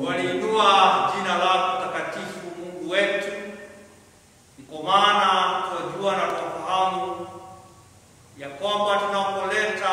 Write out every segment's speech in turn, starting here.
waliinua jina lako takatifu Mungu wetu. Kwa maana tunajua na tunafahamu ya kwamba tunapoleta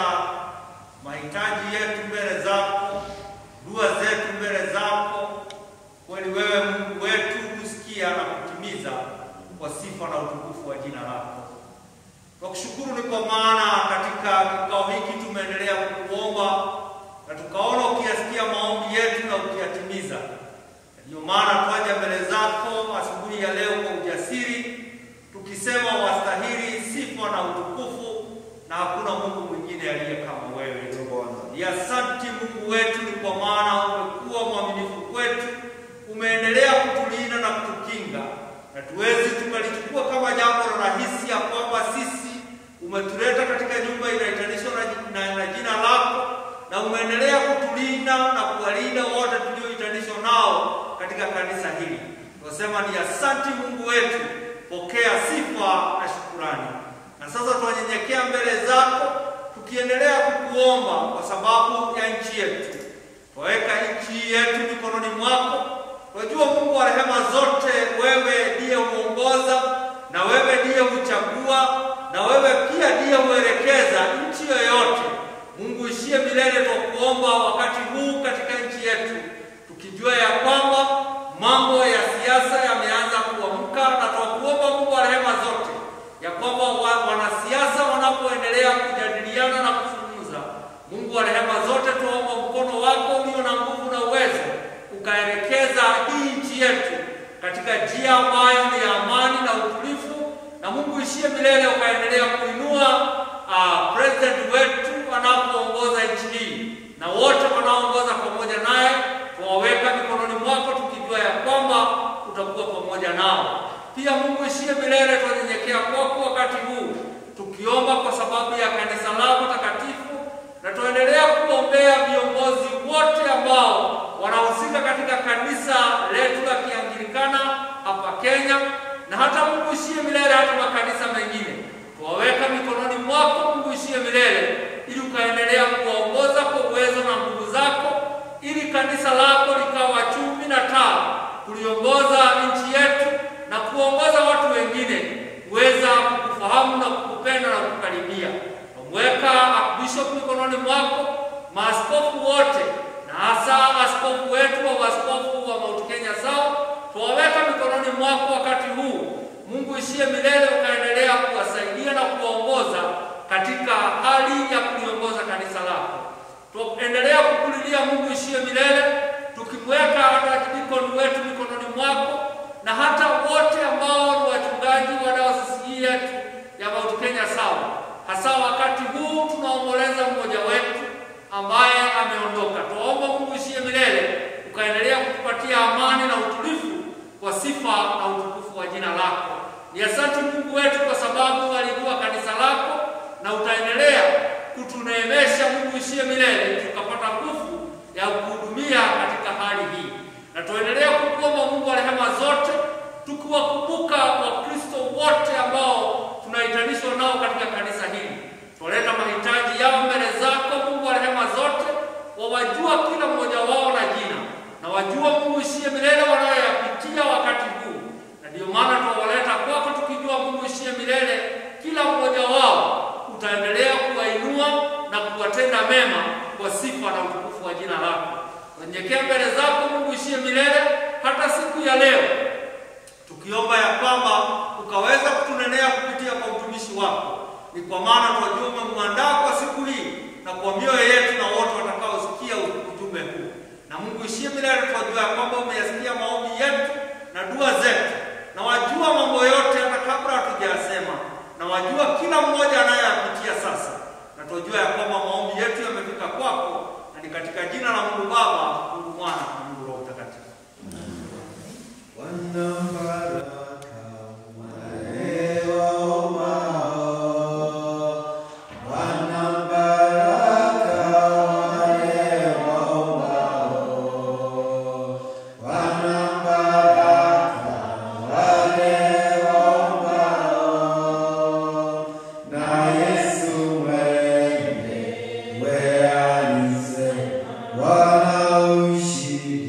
mahitaji yetu mbele zako, dua zetu mbele zako, kweli wewe Mungu wetu kusikia na kutimiza kwa sifa na utukufu wa jina lako. Tunakushukuru ni kwa maana katika kikao hiki tumeendelea kukuomba na tukaona ukiyasikia maombi yetu na ukiyatimiza. Ndio maana twaja mbele zako asubuhi ya leo kwa ujasiri, tukisema wastahili sifa na utukufu, na hakuna Mungu mwingine aliye kama wewe. Ni asante Mungu wetu ni kwa maana umekuwa mwaminifu kwetu, umeendelea kutulinda na kutukinga, na tuwezi tukalichukua kama jambo rahisi ya kwamba sisi umetuleta katika nyumba inayoitanishwa na jina lako, na umeendelea kutulinda na kuwalinda wote tulioitanishwa nao katika kanisa hili. Tunasema ni asante Mungu wetu, pokea sifa na shukrani. Na sasa tunanyenyekea mbele zako tukiendelea kukuomba kwa sababu ya nchi yetu. Tuweka nchi yetu mikononi mwako. Tunajua Mungu wa rehema zote, wewe ndiye uongoza, na wewe ndiye uchagua, na wewe pia ndiye uelekeza nchi yoyote. Mungu ishie milele, tukuomba wakati huu katika nchi yetu, tukijua ya kwamba mambo ya siasa yameanza kuamka, na tukuomba Mungu wa rehema zote ya kwamba wanasiasa wanapoendelea kujadiliana na kuzungumza, Mungu wa rehema zote, tuomba mkono wako ulio na nguvu na uwezo ukaelekeza hii nchi yetu katika njia ambayo ni amani na utulivu, na Mungu ishie milele ukaendelea kuinua president wetu anapoongoza nchi hii, na wote wanaoongoza pamoja naye tuwaweka mikononi mwako, tukijua ya kwamba utakuwa pamoja nao. Pia Mungu ishie milele tunyenyekea kwako wakati huu, tukiomba kwa sababu ya kanisa lako takatifu, na tuendelea kuombea viongozi wote ambao wanahusika katika kanisa letu la Kianglikana hapa Kenya, na hata Mungu ishie milele hata makanisa mengine tuwaweka mikononi mwako. Mungu ishie milele ili ukaendelea kuongoza kwa uwezo na nguvu zako, ili kanisa lako likawa chumvi na taa kuliongoza nchi yetu na kuongoza watu wengine kuweza kukufahamu na kukupenda na kukaribia. Mweka bishop mikononi mwako, maaskofu wote, na hasa askofu wetu wa askofu wa Mount Kenya South, tuwaweka mikononi mwako wakati huu. Mungu ishie milele ukaendelea kuwasaidia na kuongoza katika hali ya kuliongoza kanisa lako. Tuendelea kukulilia Mungu ishie milele, tukimweka hata kidikoni wetu mikononi mwako, na hata wote ambao ni wachungaji wa dayosisi yetu ya Mount Kenya South. Hasa wakati huu tunaomboleza mmoja wetu ambaye ameondoka. Tuomba Mungu ishie milele ukaendelea kutupatia amani na utulivu kwa sifa na utukufu wa jina lako. Ni asante Mungu wetu kwa sababu alijua kanisa lako, na utaendelea kutuneemesha Mungu ishie milele tukapata nguvu ya kuhudumia katika hali hii. Na tuendelea kukuomba Mungu wa rehema zote, tukiwakumbuka Wakristo wote ambao tunaitanishwa nao katika kanisa hili. Tuleta mahitaji yao mbele zako Mungu wa rehema zote, wawajua kila mmoja wao na jina, na wajua Mungu ishie milele wanayoyapitia wakati huu. Na ndio maana tuwaleta kwako tukijua Mungu ishie milele kila mmoja wao utaendelea kuwainua na kuwatenda mema kwa sifa na utukufu wa jina lako. Tunyenyekea mbele zako Mungu ishie milele hata siku ya leo, tukiomba ya kwamba ukaweza kutunenea kupitia kwa utumishi wako. Ni kwa maana tunajua umemwandaa kwa siku hii na kwa mioyo yetu na wote watakaosikia ujumbe huu. Na Mungu ishie milele tunajua ya kwamba umeyasikia maombi yetu na dua zetu, na wajua mambo yote hata kabla hatujayasema, na wajua kila mmoja anayeyapitia sasa. Na tunajua ya kwamba maombi yetu yamefika kwako, na ni katika jina la Mungu Baba, Mungu Mwana na Mungu Roho Mtakatifu. Wanaoishi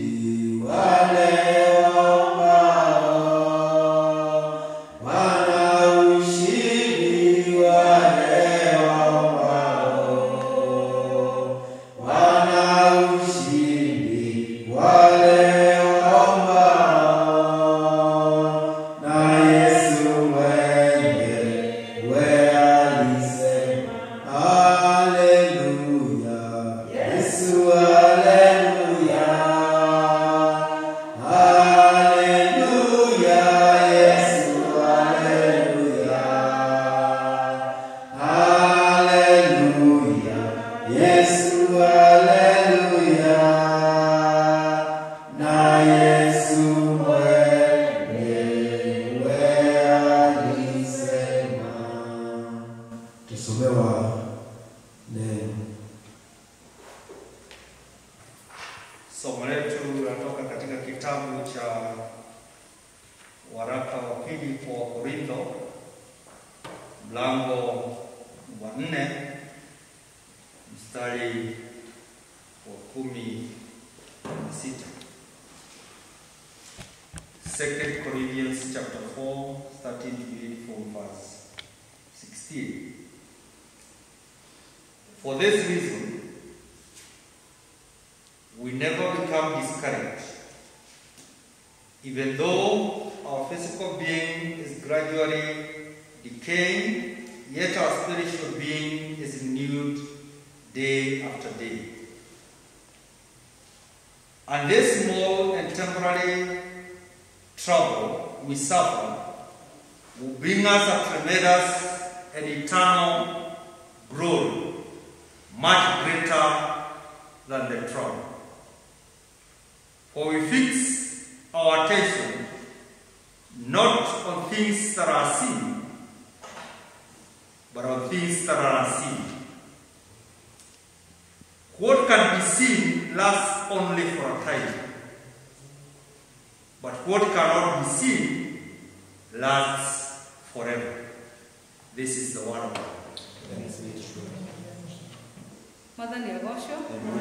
Somo letu linatoka katika kitabu cha waraka wa pili kwa Wakorintho mlango wa 4 mstari wa 16. 2 Corinthians chapter 4 starting to read from verse 16. For this reason, we never become discouraged. Even though our physical being is gradually decaying, yet our spiritual being is renewed day after day. And this small and temporary trouble we suffer will bring us a tremendous and eternal glory, much greater than the trouble. For we fix our attention not on things that are seen, but on things that are unseen. What can be seen lasts only for a time, but what cannot be seen lasts forever. This is the word of God. Mother Nyagosho,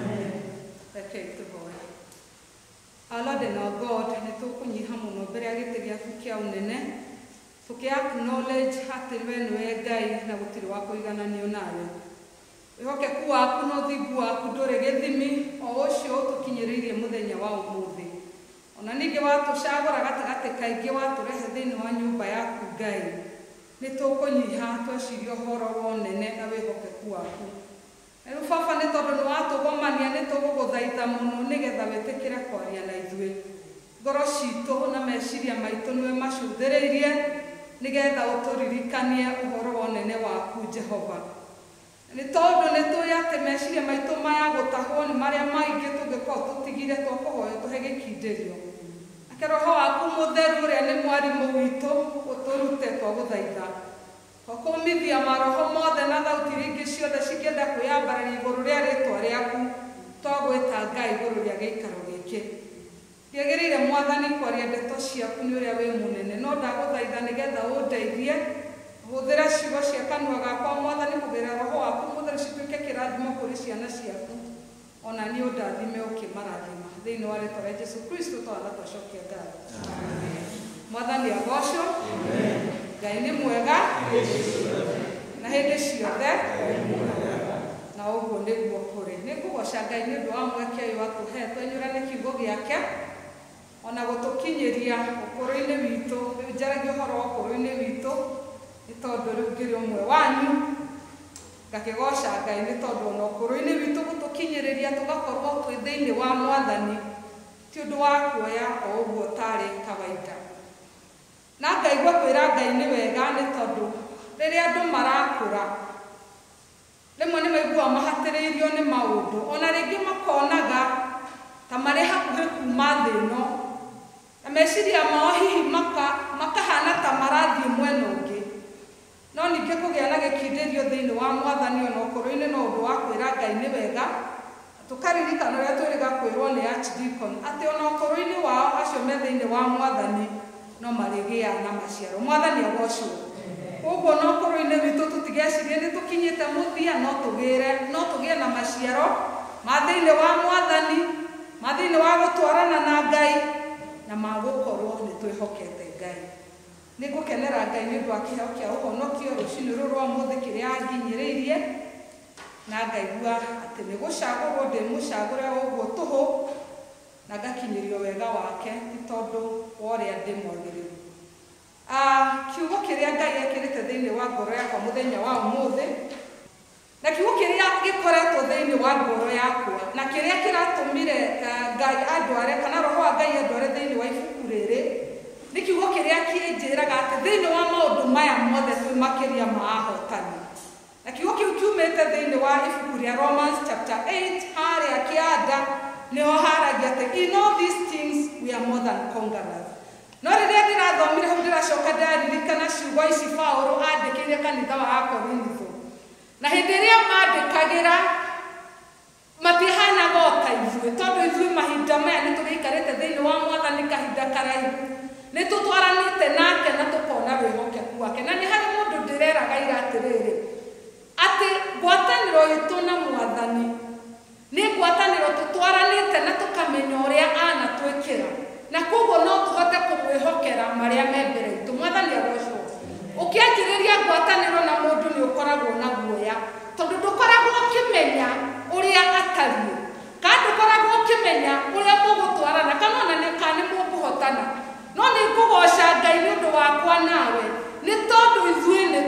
okay, to boy. Our Lord and our God, netukunyiha muno mbere ya gite giaku kia unene, tuki acknowledge ati we niwe Ngai na gutiri wa kuigananio nawe. Wihokeku waku no thigu waku nduri githimi o ucio tukinyiriirie muthenya wa umuthi. Ona ningi watucagura gatagati kaingi waturehe thiini wa nyumba yaku Ngai. Nitukunyiha tweciria uhoro wa unene na wihokeku waku. Ero baba nĩ tondũ nĩ watũgomania nĩ tũgũgũthaitha mũno nĩgetha wĩtĩkĩre kwaria na ithuĩ. Ngoro citũ na meciria maitũ nĩwe macũthĩrĩirie nĩgetha ũtũririkanie ũhoro wa ũnene waku Jehova. Nĩ tondũ nĩ tũĩ atĩ meciria maitũ maya gũtahwo nĩ marĩa maingĩ tũngĩkorwo tũtigire twakũhoya tũhe gĩkindĩrio. Ake Roho waku mũtheru ũrĩa nĩ mwarimũ witũ ũtũrute twagũthaitha. Wakumithia maroho mothe na thauti ringi ciothe cikienda kwiyambararia iguru ria ritwa riaku twagwita Ngai iguru ria giikaro giki. Ndiagirire Mwathani kwaria ndeto ciaku ni uria we munene no ndaguthaitha nigetha undeithie huthira ciugo cia kanua gakwa Mwathani huthira Roho waku mutheru cituike kirathimo kuri ciana ciaku ona ni undathime ukimarathima thiini wa ritwa ria Jesu Kristo twatha twacokia ngatho. Mwathani agocwo. Ngai nĩ mwega na hĩndĩ ciothe na ũguo nĩguo kũrĩ. Nĩngũgoca Ngai nĩ ũndũ wa mweke ũyũ atũhe twenyũrane kiugo gĩake ona gũtũkinyĩria ũkũrũ-inĩ witũ, njaragia ũhoro wa ũkũrũ-inĩ witũ nĩ tondũ rĩu ngĩrĩ ũmwe wanyu ngakĩgoca Ngai nĩ tondũ ona ũkũrũ-inĩ witũ gũtũkinyĩrĩria tũgakorwo twĩ thĩinĩ wa Mwathani ti ũndũ wa kuoya o ũguo tarĩ kawaida. Na ngaigua kwĩra Ngai nĩ wega nĩ tondũ rĩrĩa andũ marakũra rĩmwe nĩ maiguaga mahatĩrĩirio nĩ maũndũ ona rĩngĩ makonaga ta marĩ hakuhĩ kuma thĩ ĩno na meciria mao hihi makahana ta marathiĩ mwena ũngĩ no ningĩ kũgĩa na gĩkindĩrio thĩinĩ wa Mwathani ona ũkũrũ-inĩ no ũndũ wa kwĩra Ngai nĩ wega. Tũkaririkana ũrĩa twĩrĩga kwĩrwo nĩ Archdeacon atĩ ona ũkũrũ-inĩ wao acio me thĩinĩ wa Mwathani no marĩgĩa na maciaro. Mwathani agocwo. Ũguo no ũkũrũ-inĩ witũ tũtigecirie nĩ tũkinyĩte mũthia no tũgĩe na maciaro ma thĩinĩ wa Mwathani, ma thĩinĩ wa gũtwarana na Ngai na ma gũkorwo nĩ twĩhokete Ngai. Nĩ ngũkenera Ngai nĩ ũndũ wa kĩheo kĩa ũhonokio rũcinĩ rũrũ rwa ũmũthĩ kĩrĩa anginyĩrĩirie na ngaigua atĩ nĩ gũcagũrwo ndĩ mũcagũre ũguo tũhũ na ngakinyĩrio wega wake nĩ tondũ wa ũrĩa ndĩ mwagĩrĩru. Kiugo kĩrĩa Ngai ekĩrĩte thĩinĩ wa ngoro yakwa mũthenya wa ũmũthĩ, na kiugo kĩrĩa gĩkoretwo thĩinĩ wa ngoro yakwa na kĩrĩa kĩratũmire Ngai andware kana roho wa Ngai andware thĩinĩ wa ibuku rĩrĩ, nĩ kiugo kĩrĩa kĩnjĩraga atĩ thĩinĩ wa maũndũ maya mothe twĩ makĩria ma ahotani. Na kiugo kĩu kiumĩte thĩinĩ wa ibuku rĩa Romans chapter 8 harĩa kĩanda nĩho haragia atĩ in all these things we are more than conquerors. No rĩrĩa ndĩrathomire hau ndĩracoka ndĩraririkana ciugo ici Paũlũ andĩkĩire kanitha wa Akorintho, na hĩndĩ ĩrĩa mandĩkagĩra matihanaga o ta ithuĩ, tondũ ithuĩ mahinda maya nĩ tũgĩikarĩte thĩinĩ wa Mwathani kahinda karaihu, nĩ tũtwaranĩte nake na tũkona wĩhokeku wake. Na nĩ harĩ mũndũ ndĩreraga ira atĩrĩrĩ, atĩ ngwatanĩro itũ na Mwathani nĩ ngwatanĩro tũtwaranĩte na tũkamenya ũrĩa anatwĩkĩra, na koguo no tũhote kũmwĩhokera marĩa me mbere itũ. Mwathani agocwo. Ũkĩanjĩrĩria ngwatanĩro na mũndũ nĩ ũkoragwo na guoya, tondũ ndũkoragwo ũkĩmenya ũrĩa atariĩ, kana ndũkoragwo ũkĩmenya ũrĩa mũgũtwarana kana ona nĩ mũkũhotana. No nĩ ngũgoca Ngai nĩ ũndũ wakwa nawe, nĩ tondũ ithuĩ nĩ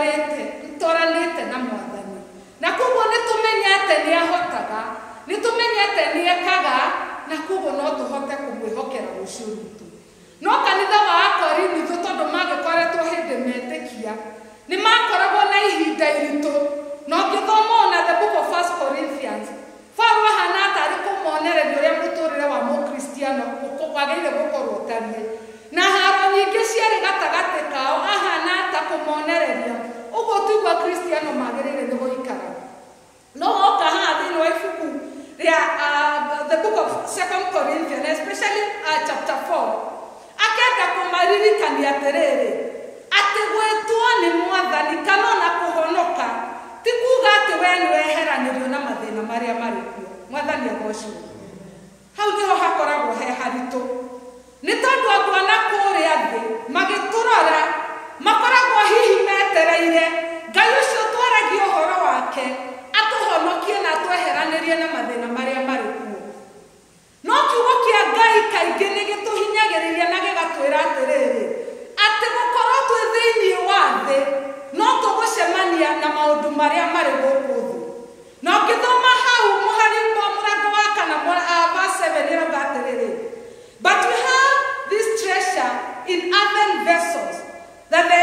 tũtwaranĩte na Mwathani, na koguo nĩ tũmenyete nĩ ahotaga, nĩ tũmenyete nĩ ekaga, na koguo no tũhote kũmwĩhokera rũciũ rwitũ. No kanitha wa Akorintho tondũ magĩkoretwo hĩndĩ metĩkia nĩ makoragwo na ihinda iritũ, na ũngĩthoma ona the book of 1 Corinthians, Paũlũ ahana tarĩ kũmonereria ũrĩa mũtũrĩre wa mũkristiano wagĩrĩire gũkorwo ũtariĩ, na haro nyingĩ ciarĩ gatagatĩ kao ahana ta kũmonereria ũguo tiguo akristiano magĩrĩire nĩ gũikara. No oka haha thĩinĩ wa ibuku rĩa the book of 2 Corinthians, especially chapter 4, akenda kũmaririkania atĩrĩrĩ, atĩ gwĩtwo nĩ Mwathani kana ona kũhonoka ti kuuga atĩ we nĩ weheranĩrio na mathĩna marĩa marĩ kuo. Mwathani agocwo. Hau nĩho hakoragwo he haritũ, nĩ tondũ andũ ana kũrĩa thĩ magĩtũrora makoragwo hihi metereire Ngai ũcio twaragia ũhoro wake atũhonokie na atweheranĩrie na mathĩna marĩa marĩ kuo. No kiugo kĩa Ngai kaingĩ nĩ gĩtũhinyagĩrĩria na gĩgatwĩra atĩrĩrĩ, atĩ gũkorwo twĩ thĩinĩ wa thĩ no tũgũcemania na maũndũ marĩa marĩ gũkũ thĩ. Na ũngĩthoma hau mũrango wa kana verse 7 ĩrauga atĩrĩrĩ, but we have this treasure in earthen vessels, that the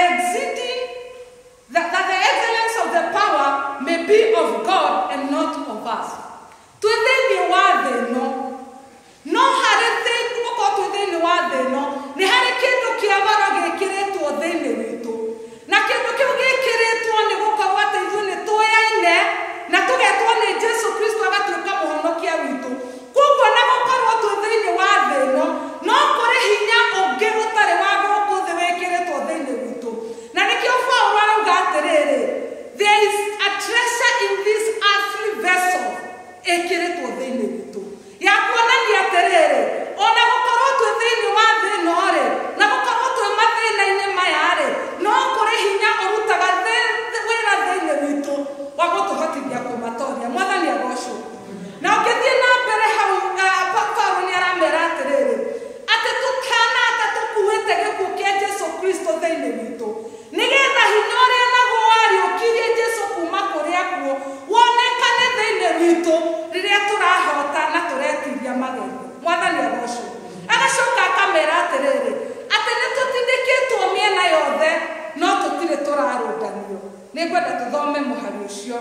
excellence of the power may be of God and not of us. Twĩ thĩinĩ wa thĩ ĩno, no harĩ thĩinĩ gũkorwo twĩ thĩinĩ wa thĩ ĩno nĩ harĩ kĩndũ kĩa goro gĩkĩrĩtwo thĩinĩ witũ, na kĩndũ kĩu gĩkĩrĩtwo nĩ gũkorwo atĩ ithuĩ nĩ tũyaine na tũgetwo nĩ Jesũ Kristo agatuĩka mũhonokia witũ. Koguo na gũkorwo twĩ thĩinĩ wa thĩ ĩno no kũrĩ hinya ũngĩ ũtarĩ wa gũkũ thĩ wĩkĩrĩtwo thĩinĩ witũ. Na nĩkĩo Paũlũ arauga atĩrĩrĩ, there is a treasure in this earthly vessel ĩkĩrĩtwo thĩinĩ witũ, ya kuonania atĩrĩrĩ, ona gũkorwo twĩ thĩinĩ wa thĩ ĩno rĩ, na gũkorwo twĩ mathĩna-inĩ maya rĩ, no kũrĩ hinya ũrutaga wĩra thĩinĩ witũ wa gũtũhotithia kũmatoria. Mwathani agocwo. Na ũngĩthiĩ na mbere hau Paũlũ nĩ aramera atĩrĩrĩ, atĩ tũtanata tũkuĩte gĩkuũ kĩa Jesũ Kristo thĩinĩ witũ, nĩgetha hinya ũrĩa naguo wariũkirie Jesũ kuma kũrĩ akuũ wonekane thĩinĩ witũ rĩrĩa tũrahota na tũretiria magerio. Mwathani agocwo. Agacoka akamera atĩrĩrĩ, atĩ nĩ tũtindĩkĩtwo mĩena yothe no tũtirĩ tũrarũndanio. Nĩ ngwenda tũthome mũhari ũcio.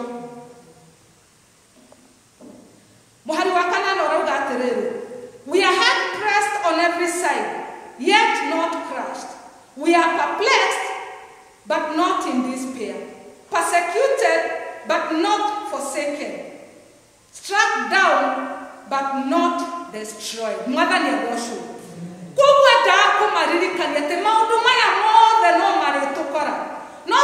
Mũhari wa kanana ũrauga atĩrĩrĩ, we are hard pressed on every side, yet not crushed. We are perplexed, but not in despair. Persecuted, but not forsaken. Struck down, but not destroyed. Mwathani agocwo. Koguo ndaa kũmaririkania atĩ maũndũ maya mothe no marĩtũkora, no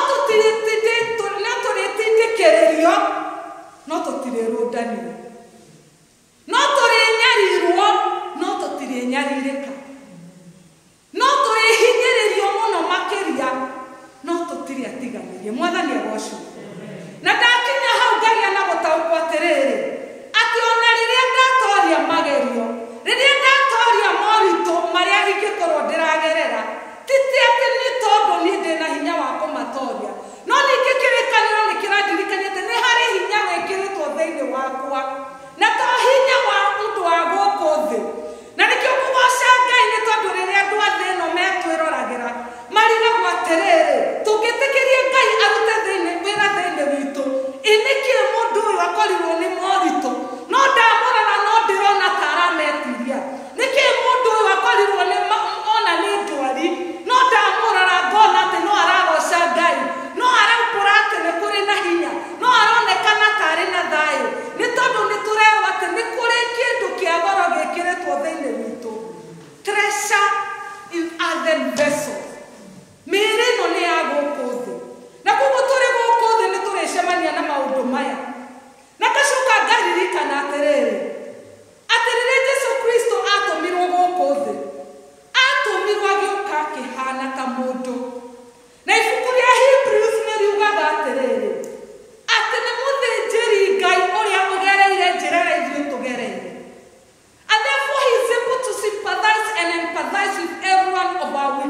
tũrĩtindĩkĩrĩrio, no tũtirĩrũndanio, no tũrĩnyarirwo, no tũtirĩnyarirĩka, no tũrĩhinyĩrĩrio mũno makĩria, no tũtirĩ atiganĩrie. Mwathani agocwo. Na ndakinya hau ngagĩa na gũtaũkwo atĩrĩrĩ, atĩ ona rĩrĩa ndatoria magerio, rĩrĩa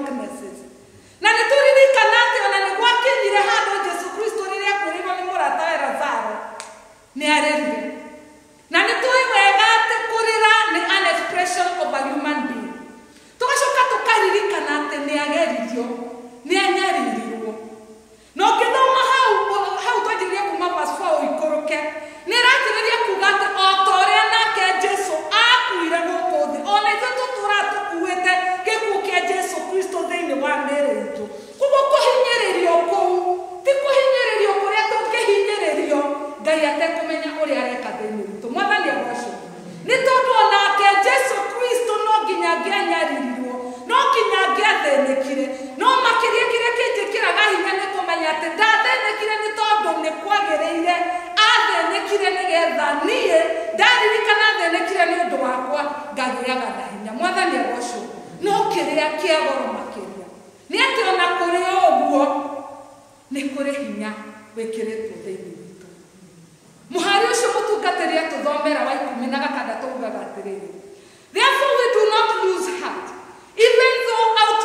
witnesses. Na nituririkana ati ona ni gwakinyire handu Jesu Kristo riria kwirwo ni muratawe Lazaro ni arerire. Na nitui wega ati kurira ni an expression of a human being. Tugacoka tukaririkana ati ni ageririo, ni anyaririrwo. No ngithoma hau twanjirie kuma verse 4 ikuruke ni ratiriria kuga ati o ta uria nake Jesu akuire guku thi, ona ithuĩ tũtũra tũkuĩte gĩkuũ kĩa Jesu Kristo thĩinĩ wa mĩĩrĩ itũ. Koguo kũhinyĩrĩrio kũu ti kũhinyĩrĩrio kũrĩa tũngĩhinyĩrĩrio Ngai atekũmenya ũrĩa areka thĩinĩ witũ. Mwathani agocwo. Nĩ tondũ onake Jesu Kristo no nginya angĩanyaririrwo, no nginya angĩathĩnĩkire, no makĩria kĩrĩa kĩnjĩkĩraga hinya nĩ kũmenya atĩ ndathĩnĩkire nĩ tondũ nĩ kwagĩrĩire athĩnĩkire nĩgetha niĩ ndaririkana athĩnĩkire nĩ ũndũ wakwa ngagĩaga na hinya. Mwathani agocwo. No kĩrĩa kĩa goro makĩria nĩ atĩ ona kũrĩ ũguo nĩ kũrĩ hinya wĩkĩrĩtwo thĩinĩ witũ. Mũhari ũcio mũtungatĩri atũthomera wa 16 ugaga atĩrĩrĩ, therefore we do not lose heart, even though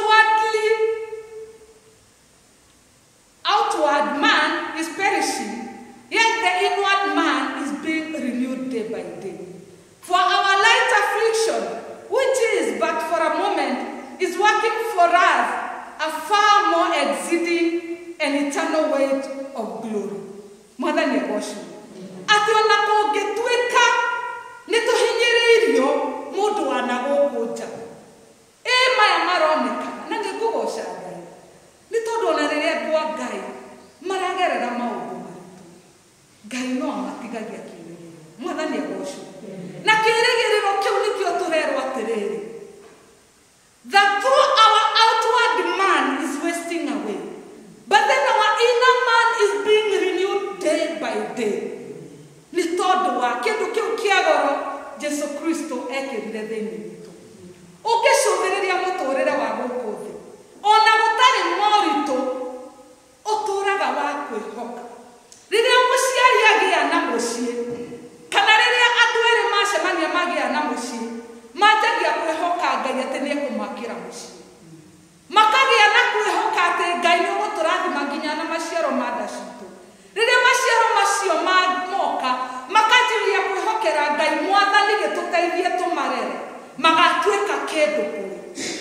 outward man is perishing, yet the inward man is being renewed day by day. For our light affliction, which is but for a moment, is working for us a far more exceeding and eternal weight of glory. Mwathani agocwo. Ati ona kũngĩtuĩka nĩ tũhinyĩrĩirio mũndũ wa na gũkũ nja, maya maronekana na nĩ ngũgoca Ngai nĩ tondũ ona rĩrĩa andũ a Ngai maragerera maũndũ maritũ, Ngai no amatigagia kĩĩrĩgĩrĩro. Mwathani agocwo. Na kĩĩrĩgĩrĩro kĩu nĩkĩo tũrerwo atĩrĩrĩ, that though our outward man is wasting away, but then our inner man is being renewed day by day. Nĩ tondũ wa kĩndũ kĩu kĩa goro Jesu Kristo ekĩrire thĩinĩ witũ. Ũngĩcũthĩrĩria mũtũũrĩre wa gũkũ thĩ, ona gũtarĩ moritũ ũtũũraga wa kwĩhoka. Rĩrĩa mũciari agĩa na mũciĩ, kana rĩrĩa andũ erĩ macemania magĩa na mũciĩ, manjagia kwĩhoka Ngai atĩ nĩ ekũmakĩra mũciĩ. Makagĩa na kwĩhoka atĩ Ngai nĩ ũgũtũrathima nginya na maciaro ma nda citũ. Rĩrĩa maciaro macio moka, makanjĩrĩria kwĩhokera Ngai Mwathani gĩtũteithie tũmarere, magatuĩka kĩndũ kũrĩ.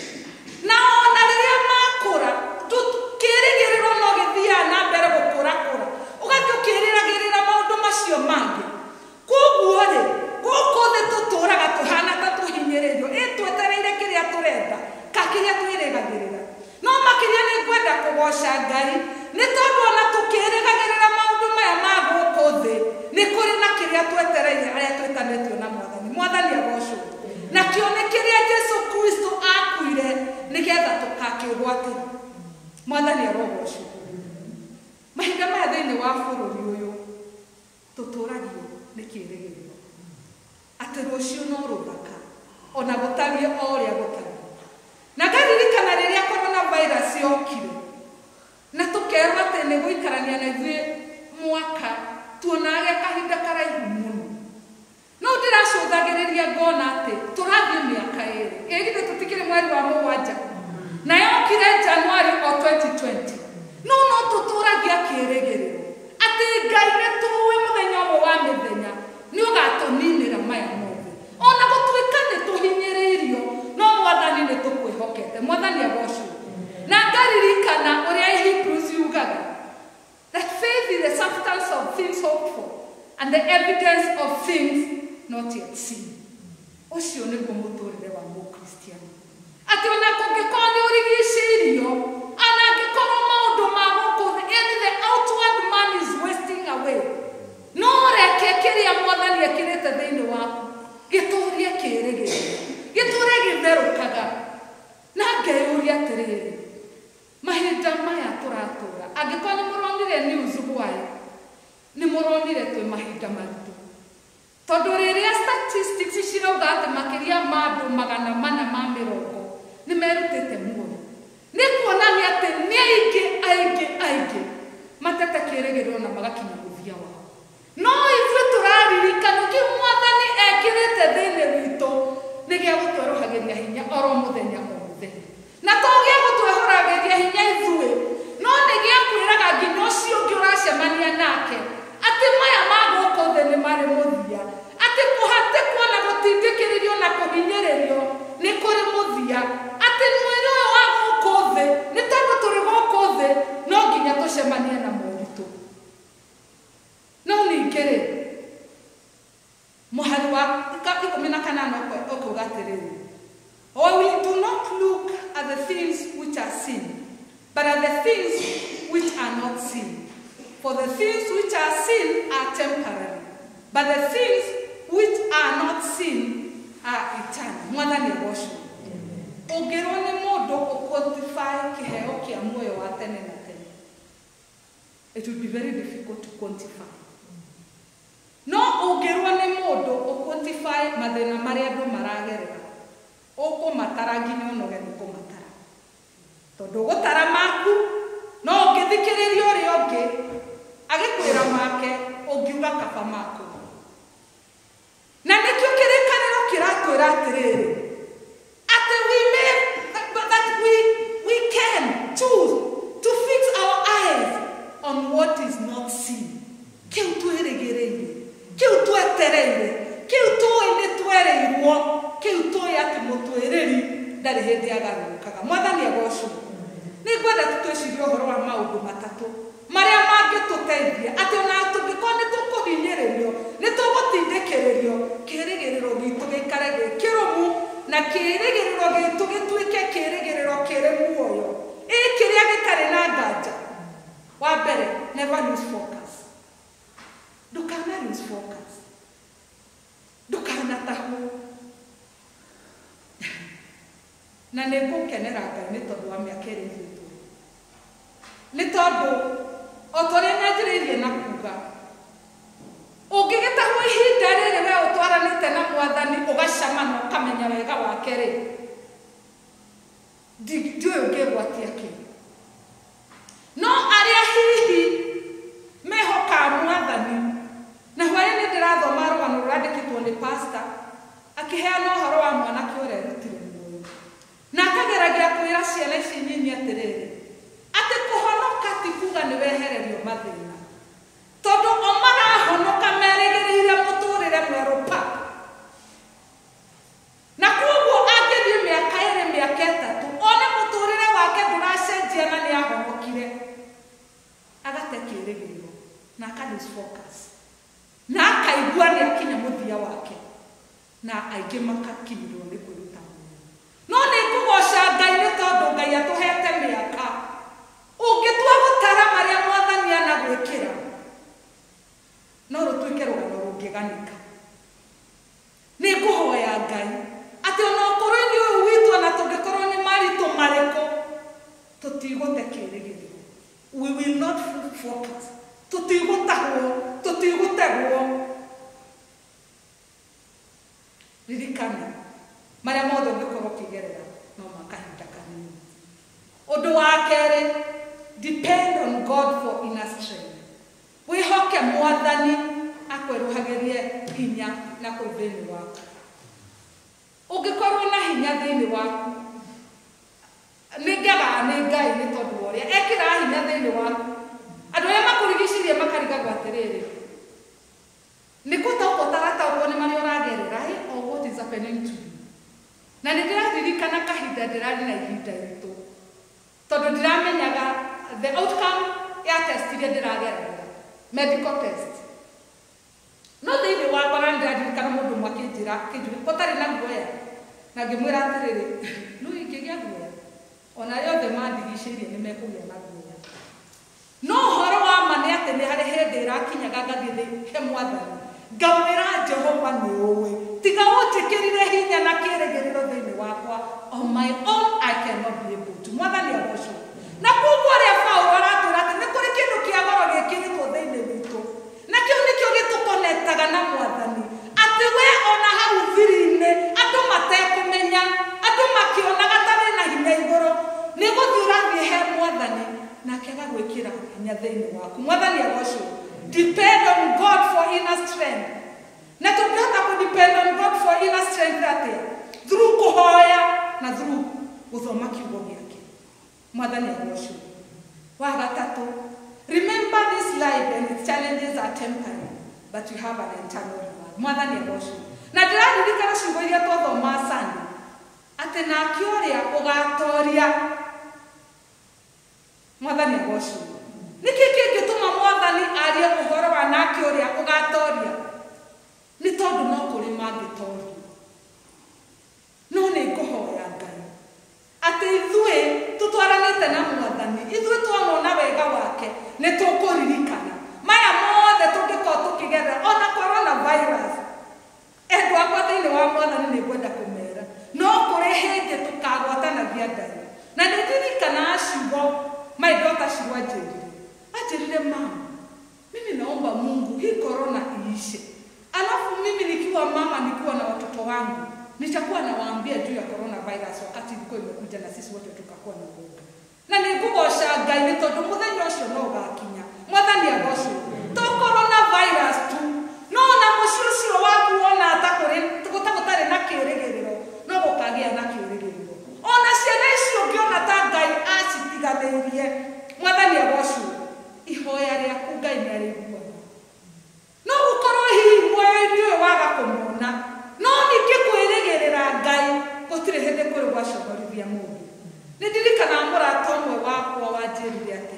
Na ona rĩrĩa makũra, kĩĩrĩgĩrĩro no gĩthiaga na mbere gũkũrakũra, ũgathiĩ ũkĩĩrĩgĩrĩra maũndũ macio mangĩ. Koguo-rĩ, gũkũ thĩ tũtũũraga tũhana ta tũhinyĩrĩirio, twetereire kĩrĩa tũrenda, ka kĩrĩa twĩrĩgagĩrĩra. No makĩria nĩ ngwenda kũgoca Ngai nĩ tondũ ona tũkĩĩrĩgagĩrĩra maũndũ maya ma gũkũ thĩ, nĩ kũrĩ na kĩrĩa twetereire arĩa twĩtanĩtio na Mwathani. Mwathani agocwo. Nakĩo nĩ kĩrĩa Jesu Kristo akuire nĩgetha tũkakĩgwatĩra. Mwathani arogocwo. Mahinda maya thĩinĩ wa bũrũri ũyũ tũtũũragio nĩ kĩĩrĩgĩrĩro atĩ rũciũ no rũthaka ona gũtariĩ o ũrĩa gũtariĩ. Na ngaririkana rĩrĩa coronavirus yokire na tũkerwo atĩ nĩ gũikarania na ithuĩ mwaka, tuonage kahinda karaihu mũno. No ndĩracũthagĩrĩria ngona atĩ tũrathiĩ mĩaka ĩrĩ githĩ tũtikĩrĩ mweri wa mũgwanja, na yokire January o 2020. No tũtũũragia kĩĩrĩgĩrĩro atĩ Ngai nĩ tũĩ mũthenya ũmwe wa mĩthenya nĩ ũgatũninĩra maya mothe. Ona gũtuĩka nĩ tũhinyĩrĩirio, no Mwathani nĩ tũkwĩhokete. Mwathani agocwo. Na ngaririkana ũrĩa Hebrews yugaga, that faith is the substance of things hoped for and the evidence of things not yet seen. Ũcio nĩguo mũtũũrĩre wa Mũkristiano. Atĩ ona kũngĩkorwo nĩ ũrigicĩirio, ona angĩkorwo maũndũ ma gũkũ thĩ, the outward man is wasting away, no reke kĩrĩa Mwathani ekĩrĩte thĩinĩ waku gĩtũũrie kĩĩrĩgĩrĩro, gĩtũũre gĩtherũkaga. Na ngeyũria atĩrĩrĩ, mahinda maya tũratũũra, angĩkorwo nĩ mũronire news hwaĩ, nĩ mũronire twĩ mahinda maritũ. Tondũ rĩrĩa statistics cirauga atĩ makĩria ma andũ 440 nĩ merutĩte muoyo, nĩ kuonania atĩ nĩ aingĩ matete kĩĩrĩgĩrĩro na magakinya mũthia wao. No ithuĩ tũraririkana kĩu Mwathani ekĩrĩte thĩinĩ witũ nĩ gĩa gũtwerohagĩria hinya oro mũthenya o mũthenya. Na to gĩa gũtwerohagĩria nginya atĩ mwĩrĩ ũyũ wa gũkũ thĩ nĩ tondũ tũrĩ gũkũ thĩ no nginya tũcemanie na moritũ. No ningĩ-rĩ mũhari wa 18 ũkauga atĩrĩrĩ, "Oh, we do not look at the things which are seen, but at the things which are not seen. For the things which are seen are temporary, but the things which are not seen are eternal." Mwathani agocwo. Ũngĩrwo nĩ mũndũ ũquantify kĩheo kĩa muoyo wa tene na tene, it would be very difficult to quantify. No ũngĩrwo nĩ mũndũ ũquantify mathĩna marĩa andũ maragerera, ũkũmatara nginya ũnoge nĩ kũmatara. Tondũ gũtara maku no ũngĩthikĩrĩria ũrĩa ũngĩ agĩkwĩra make ũngiuga kaba maku. Na nĩkĩo kĩrĩkanĩro kĩratwĩra atĩrĩrĩ, atĩ we can choose to fix our eyes on what is not seen. Kĩu twĩrĩgĩrĩire, kĩu twetereire, kĩu tũĩ nĩ twereirwo, kĩu tũĩ atĩ mũtwĩrĩri ndarĩ hĩndĩ agarũrũkaga. Mwathani agocwo. Nĩ ngwenda tũtwĩcirie ũhoro wa maũndũ matatũ marĩa mangĩtũteithia atĩ ona tũngĩkorwo nĩ tũkũhinyĩrĩrio, nĩ tũgũtindĩkĩrĩrio, kĩĩrĩgĩrĩro gitũ gĩikare gĩ kĩrũmu na kĩĩrĩgĩrĩro gitũ gĩtuĩke kĩĩrĩgĩrĩro kĩrĩ muoyo, kĩrĩa gĩtarĩ na nganja. Wa mbere, never lose focus. Ndũkana lose focus. Ndũkanatahwo. Na nĩ ngũkenera Ngai nĩ tondũ wa mĩaka ĩrĩa ithuĩ tũrĩ. Nĩ tondũ o ta ũrĩa nyanjĩrĩirie na kuuga, ũngĩgĩtahwo ihinda rĩrĩ we ũtwaranĩte na Mwathani ũgacamana ũkamenya wega wake-rĩ, ndiũĩ ũngĩgwatia kĩ. No arĩa hihi mehokaga Mwathani, na hwaĩ-inĩ ndĩrathoma rũgano rũrandĩkĩtwo nĩ pastor akĩheana ũhoro wa mwanake ũrĩa ũrutire muoyo, na akageragia kwĩra ciana ici nyinyi atĩrĩrĩ, atĩ kũhonoka ti kuga nĩ wehererio mathĩna, tondũ o marahonoka merĩgĩrĩire mũtũrĩre mwerũ pa. Na kuoguo angĩthiĩ mĩaka ĩrĩ mĩaka ĩtatũ one mũtũrĩre wake ndũracenjia na nĩ ahonokire, agate kĩĩrĩgĩrĩro na aka lose focus, na akaigua nĩ akinya mũthia wake, na aingĩ makakinyĩrwo nĩ kwĩruta muoyo. No nĩ ngũgoca Ngai nĩ tondũ Ngai atũhete mĩaka. Ũngĩtua gũtara marĩa Mwathani anagwĩkĩra, no rũtuĩke rũgano rũngĩganĩka. Nĩ ngũhoya Ngai atĩ ona ũkũrũ-inĩ ũyũ witũ ona tũngĩkorwo nĩ maritũ marĩkũ, tũtigũte kĩĩrĩgĩrĩro. We will not focus. Tũtigũtahwo, tũtigũtegwo. Ririkana marĩa mothe ũngĩkorwo ũkĩgerera no makahinda kanini. Ũndũ wa kerĩ, depend on God for inner strength. Wĩhoke Mwathani akweruhagĩrie hinya na kũu thĩinĩ waku. Ũngĩkorwo na hinya thĩinĩ waku, nĩngaga nĩ Ngai nĩ tondũ wa ũrĩa ekĩra hinya thĩinĩ waku. Andũ arĩa makũrigicĩirie makarigagwo atĩrĩrĩ, nĩ gũtaũkwo nĩ marĩa ũragerera, or what is happening to you. Na nĩ ndĩraririkana kahinda ndĩrarĩ na ihinda ritũ, tondũ ndĩramenyaga the outcome ya test iria ndĩragerera, medical test. No thĩinĩ wakwa na ndĩraririkana mũndũ ũmwe akĩnjĩra ũtarĩ na guoya, na ngĩmwĩra atĩrĩrĩ, no ingĩgĩa guoya, ona arĩa othe mandigicĩirie nĩ mekũgĩa na guoya. No ũhoro wa ma nĩ atĩ nĩ harĩ hĩndĩ ĩrakinyaga ngathiĩ he Mwathani, ngamwĩra Jehova nĩ ũĩ, tiga ũnjĩkĩrire hinya na kĩĩrĩgĩrĩro thĩinĩ wakwa. On my own I cannot be able to. Mwathani agocwo. Na kuoguo ũrĩa Paũlũ aratwĩra atĩ nĩ kũrĩ kĩndũ kĩa goro gĩkĩrĩtwo thĩinĩ witũ, na kĩu nĩkĩo gĩtũkonectaga na Mwathani, atĩ we ona hau thiri-inĩ andũ matekũmenya, andũ makĩonaga tarĩ na hinya igũrũ, nĩ gũthiĩ ũrathiĩ he Mwathani nake agagwĩkĩra hinya thĩinĩ waku. Mwathani agocwo. Depend on God for inner strength. Na tũngĩhota kũ-depend on God for inner strength atĩa? Through kũhoya na through gũthoma kiugo gĩake. Mwathani agocwo. Wa gatatũ, remember this life and its challenges are temporary, but you have an eternal reward. Mwathani agocwo. Na ndĩraririkana ciugo iria twathoma Sunday, ate nake uria ugatoria mwathani agocwo. Niki kingituma mwathani arie uhoro wa nake uria ugatoria? Ni tondu no kuri mangitoria. No ni kuhoya Ngai ati ithue tutwaranite na mwathani, ithue twamona wega wake ni tukuririkana maya mothe tungikoo tukigerera, ona coronavirus endwa kwa thiini wa mwathani ni kwenda kumera no kuri hindi tukagwatanagia Ngai. Na ndirikana aciugo my daughter ajirire mama, mimi naomba Mungu hii corona iishe, alafu mimi nikiwa mama, nikiwa na watoto wangu nitakuwa nawaambia juu ya coronavirus wakati ilikuwa imekuja na sisi wote tukakuwa na uoga. Na ningugosha Ngai ni tondu muthenya ucio no gakinya mwathani agocwo to coronavirus tu no na mucucio waku ona atakuri gutagutari na kirigiriro no gukagia na kirigiriro ona ciana icio ngiona ta Ngai acitiganirie mwathani agocwo ihoya riaku Ngai ni ariguana. No gukorwo hihi mwoyo-ini uyu waga kumona no ningikwirigirira Ngai gutire hindi kuri gwaconorithia mundu. Nindirikana murata umwe wakwa wanjirire ati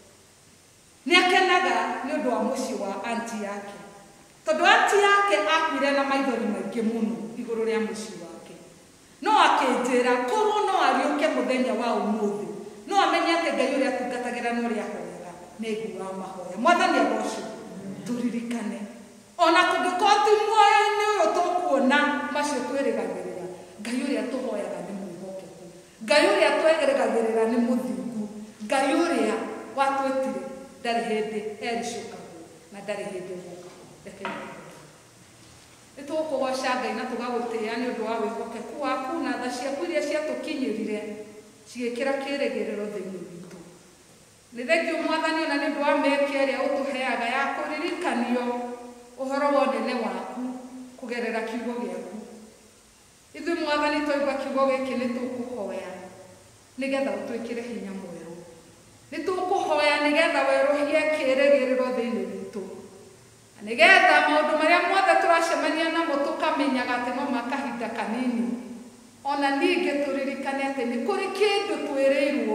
niakenaga ni undu wa mucii wa anti yake, tondu anti yake akuire na maithori maingi muno iguru ria mucii wake. No akinjira korwo no ariuke muthenya wa umuthi no amenye ati Ngai uria tungatagira no ria hoyaga ni ngua mahoya. Mwathani agocwo turirikane ona kungikorwo ti muoyo-ini uyu tukuona macio twirigagirira, Ngai uria tuhoyaga ni mwihokeku, Ngai uria twegeragirira ni muthingu, Ngai uria watwitire ndari hindi ericokagu na ndari hindi gukagu. Reke nitukugoca Ngai na tugagutia ni undu wa wihokeku waku na tha ciaku iria ciatukinyirire cigikira kirigiriro thiini witu. Ni thengio mwathani ona ni undu wa mĩeke ĩrĩa ũtũheaga ya kũririkanio ũhoro wa ũnene waku kũgerera kiugo gĩaku. Ithuĩ mwathani twaigua kiugo gĩkĩ nĩ tũkũhoya nĩgetha ũtwĩkĩre hinya mwerũ. Nĩ tũkũhoya nĩgetha werũhie kĩrĩgĩrĩro thĩinĩ witũ, nĩgetha maũndũ marĩa mothe tũracemania namo tũkamenyaga atĩ no ma kahinda kanini. Ona ningĩ tũririkane atĩ nĩ kũrĩ kĩndũ twĩrĩirwo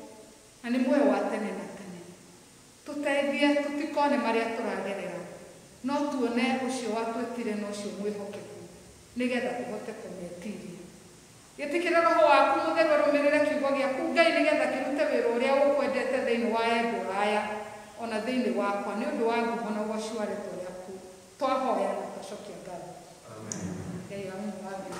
na nĩ muoyo wa tene na tene. Tũteithie tũtikone marĩa tũragerera no tuone ũcio watwĩtire na ũcio mwĩhokeku nĩgetha tũhote kũmetiria. Gĩtĩkĩra roho waku mũtheru arũmĩrĩre kiugo gĩaku Ngai nĩgetha kĩrute wĩra ũrĩa ũkwendete thĩinĩ wa endwa aya ona thĩinĩ wakwa nĩ ũndũ wa ngumo na ũgoci wa rĩĩtwa rĩaku twahoya na twacokia ngatho. Amen. Ngai amũrathime.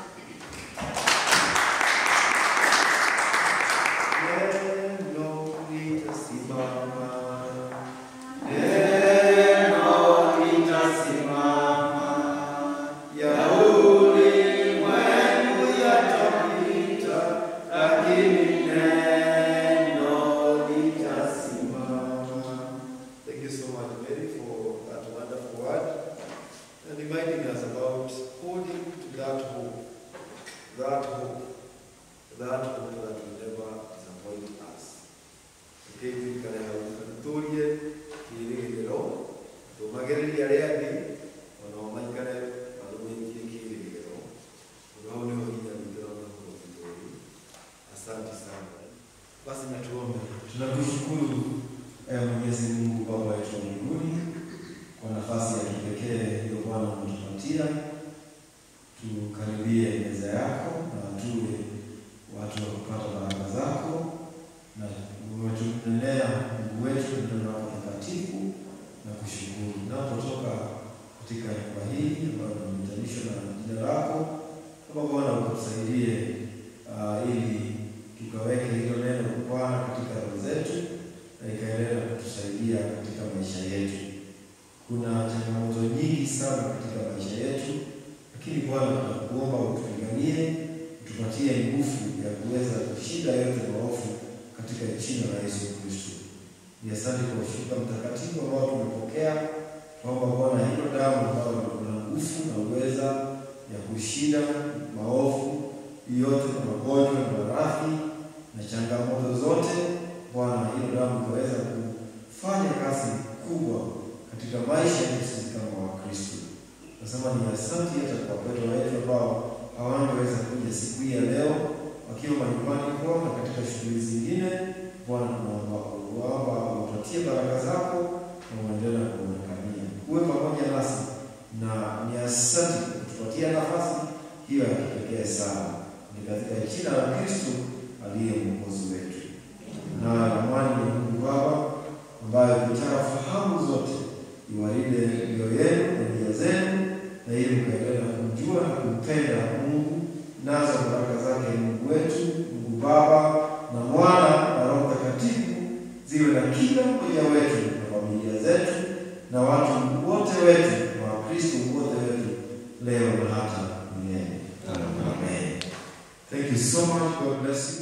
Nasema ni asante hata kwa wapendwa wetu ambao hawangeweza kuja siku hii ya leo wakiwa nyumbani kwao na katika shughuli zingine. Bwana tunaomba utupatie baraka zako na uendelee kuonekania. Uwe pamoja nasi na ni asante kutupatia nafasi hiyo ya kipekee sana. Ni katika jina la Kristo aliye Mwokozi wetu. Na amani ya Mungu Baba ambayo hutaka fahamu zote iwalinde mioyo yenu na nia zenu, na ili mkaendelea kumjua na kumpenda Mungu, nazo baraka zake Mungu wetu, Mungu Baba na Mwana na Roho Mtakatifu ziwe na kila mmoja wetu na familia zetu na watu wote wetu na Wakristo wote wetu leo na hata milele. Amen. Thank you so much. God bless you.